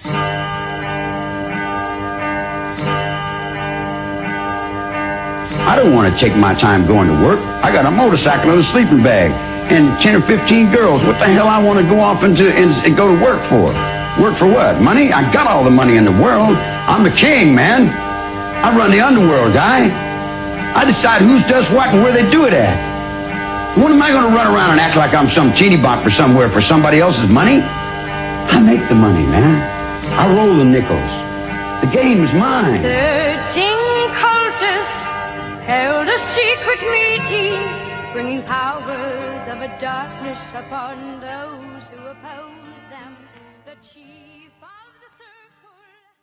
I don't want to take my time going to work. I got a motorcycle and a sleeping bag and 10 or 15 girls. What the hell I want to go off and go to work for? Work for what? Money? I got all the money in the world. I'm the king, man. I run the underworld, guy. I decide who does what and where they do it at. When am I going to run around and act like I'm some teeny bopper somewhere for somebody else's money? I make the money, man. I roll the nickels. The game's mine. 13 cultists held a secret meeting, bringing powers of a darkness upon those who oppose them. The chief of the circle.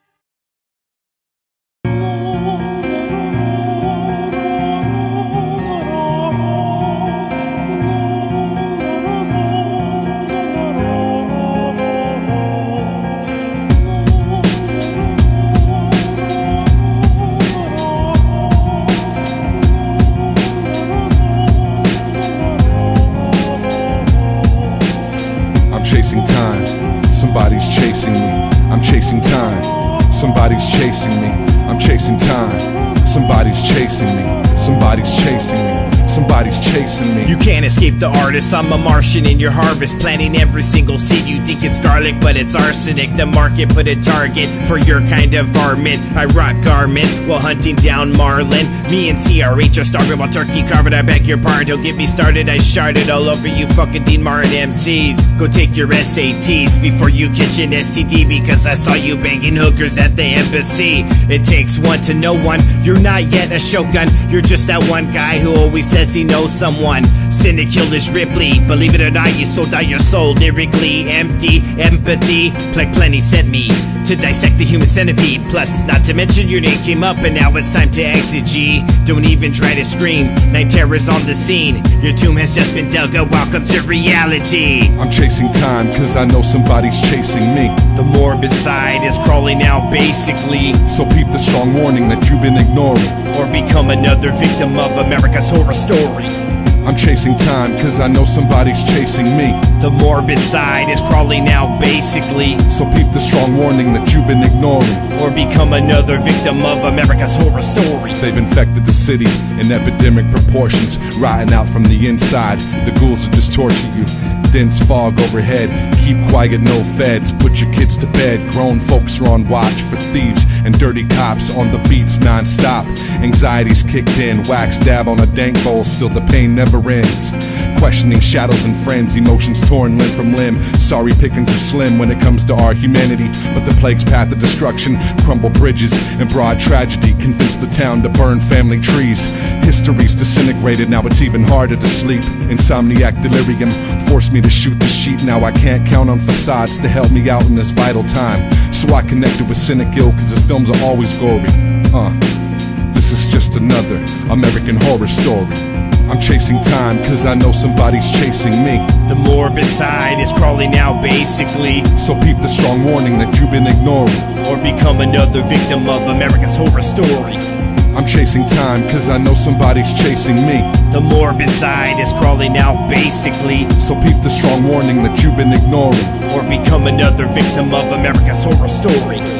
Chasing time, somebody's chasing me. I'm chasing time, somebody's chasing me. I'm chasing time, somebody's chasing me. Somebody's chasing me. Somebody's chasing me. You can't escape the artist. I'm a Martian in your harvest, planting every single seed. You think it's garlic, but it's arsenic. The market put a target for your kind of varmint. I rock garment while hunting down marlin. Me and CRH are starving while turkey carving. I beg your pardon, don't get me started. I sharded all over you fucking Dean Martin MCs. Go take your SATs before you catch an STD, because I saw you banging hookers at the embassy. It takes one to know one. You're not yet a shogun. You're just that one guy who always says he knows someone. Cynic killed as Ripley. Believe it or not, you sold out your soul. Lyrically empty, empathy. Plenty sent me to dissect the human centipede. Plus, not to mention your name came up and now it's time to exit, G. Don't even try to scream. Night terror's on the scene. Your tomb has just been dug. Welcome to reality. I'm chasing time cause I know somebody's chasing me. The morbid side is crawling out basically. So peep the strong warning that you've been ignoring, or become another victim of America's horror story. I'm chasing time cause I know somebody's chasing me. The morbid side is crawling out basically. So peep the strong warning that you've been ignoring, or become another victim of America's horror story. They've infected the city in epidemic proportions, rotting out from the inside. The ghouls will just torture you. Dense fog overhead, keep quiet, no feds. Put your kids to bed, grown folks are on watch for thieves and dirty cops on the beats non-stop. Anxiety's kicked in, wax dab on a dank bowl, still the pain never ends. Questioning shadows and friends, emotions torn limb from limb. Sorry pickings are slim when it comes to our humanity, but the plague's path of destruction, crumble bridges and broad tragedy, convince the town to burn family trees. History's disintegrated, now it's even harder to sleep. Insomniac delirium forced me to shoot the sheep. Now I can't count on facades to help me out in this vital time. So I connected with Cynic Ill cause his films are always gory. This is just another American horror story. I'm chasing time cause I know somebody's chasing me. The morbid side is crawling out basically. So peep the strong warning that you've been ignoring, or become another victim of America's horror story. I'm chasing time cause I know somebody's chasing me. The morbid side is crawling out basically. So peep the strong warning that you've been ignoring, or become another victim of America's horror story.